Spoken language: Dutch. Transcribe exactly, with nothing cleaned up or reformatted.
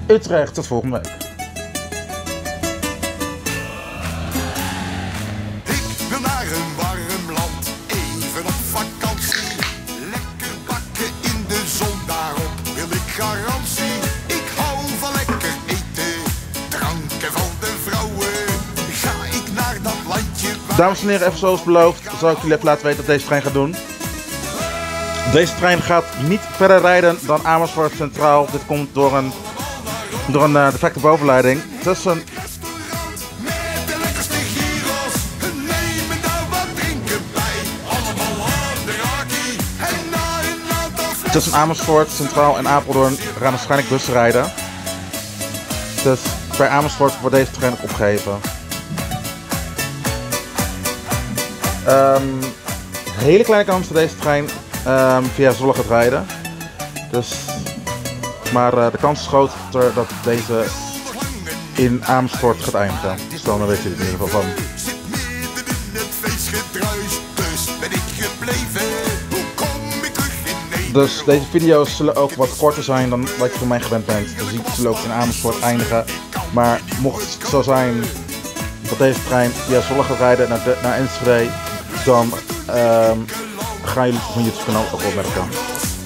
Utrecht. Tot volgende week. Ik wil naar een warm land, even op vakantie. Lekker bakken in de zon, daarop wil ik garantie. Ik hou van lekker eten, dranken van de vrouwen. Ga ik naar dat landje waar... Dames en heren, even zoals beloofd, zal ik jullie even laten weten dat deze trein gaat doen. Deze trein gaat niet verder rijden dan Amersfoort Centraal. Dit komt door een, door een uh, defecte bovenleiding tussen... Tussen Amersfoort Centraal en Apeldoorn gaan waarschijnlijk bussen rijden. Dus bij Amersfoort wordt deze trein ook opgegeven. Um, hele kleine kans dat deze trein um, via Zwolle gaat rijden. Dus, maar uh, de kans is groter dat deze in Amersfoort gaat eindigen. Dus dan weet je het in ieder geval van. Dus deze video's zullen ook wat korter zijn dan wat je van mij gewend bent. Dus die zullen ook in Amersfoort eindigen. Maar mocht het zo zijn dat deze trein via Zwolle gaat rijden naar, de, naar Enschede, dan um, gaan jullie van YouTube kanaal ook opmerken.